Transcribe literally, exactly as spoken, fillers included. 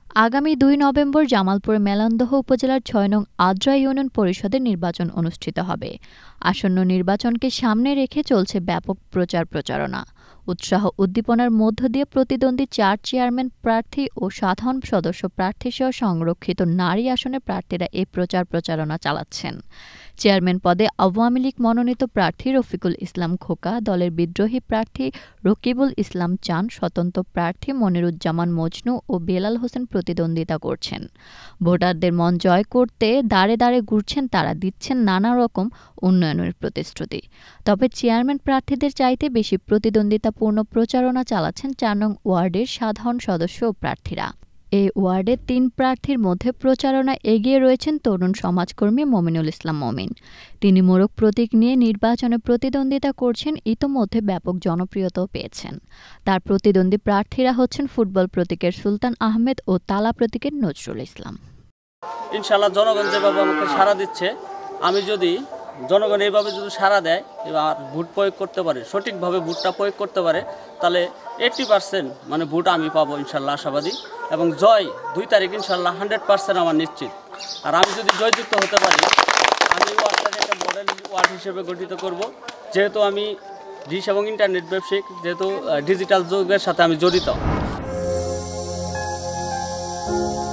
আগামী দুই নভেম্বর জামালপুর মেলান্দহ উপজেলার ছয় নং আদ্রা ইউনিয়ন পরিষদের নির্বাচন অনুষ্ঠিত হবে। আসন্ন নির্বাচনকে সামনে রেখে চলছে ব্যাপক প্রচার প্রচারণা। উৎসাহ উদ্দীপনার মধ্য দিয়ে প্রতিদ্বন্দ্বী চার চেয়ারম্যান প্রার্থী ও সাধারণ সদস্য প্রার্থীসহ সংরক্ষিত নারী আসনের প্রার্থীরা এ প্রচার প্রচারণা চালাচ্ছেন। চেয়ারম্যান পদে আওয়ামী লীগ মনোনীত প্রার্থী রফিকুল ইসলাম খোকা, দলের বিদ্রোহী প্রার্থী রকিবুল ইসলাম চান, স্বতন্ত্র প্রার্থী মনিরুজ্জামান মজনু ও বেলাল হোসেন প্রতিদ্বন্দ্বিতা করছেন। ভোটারদের মন জয় করতে দাঁড়ে দাঁড়ে ঘুরছেন তারা, দিচ্ছেন নানা রকম উন্নয়নের প্রতিশ্রুতি। তবে চেয়ারম্যান প্রার্থীদের চাইতে বেশি প্রতিদ্বন্দ্বিতাপূর্ণ প্রচারণা চালাচ্ছেন চার নং ওয়ার্ডের সাধারণ সদস্য ও প্রার্থীরা। এই ওয়ার্ডে তিন প্রার্থীর মধ্যে প্রচারণা এগিয়ে রয়েছেন তরুণ সমাজকর্মী মমিনুল ইসলাম মমিন। তিনি মোরগ প্রতীক নিয়ে নির্বাচনে প্রতিদ্বন্দ্বিতা করছেন, ইতোমধ্যে ব্যাপক জনপ্রিয়তাও পেয়েছেন। তার প্রতিদ্বন্দ্বী প্রার্থীরা হচ্ছেন ফুটবল প্রতীকের সুলতান আহমেদ ও তালা প্রতীকের নজরুল ইসলাম। ইনশাআল্লাহ জনগণ যেভাবে আমাকে সাড়া দিচ্ছে, আমি যদি জনগণ এইভাবে যদি সাড়া দেয় এবার ভোট প্রয়োগ করতে পারে, সঠিকভাবে ভোটটা প্রয়োগ করতে পারে, তাহলে এইট্টি পার্সেন্ট মানে ভোট আমি পাবো ইনশাল্লাহ, আশাবাদী। এবং জয় দুই তারিখ ইনশাল্লাহ হান্ড্রেড পার্সেন্ট আমার নিশ্চিত। আর আমি যদি জয়যুক্ত হতে পারি, আমি ওয়ার্ডটাকে একটা মডেল ওয়ার্ড হিসেবে গঠিত করব, যেহেতু আমি ডিশ এবং ইন্টারনেট ব্যবসায়িক, যেহেতু ডিজিটাল যুগের সাথে আমি জড়িত।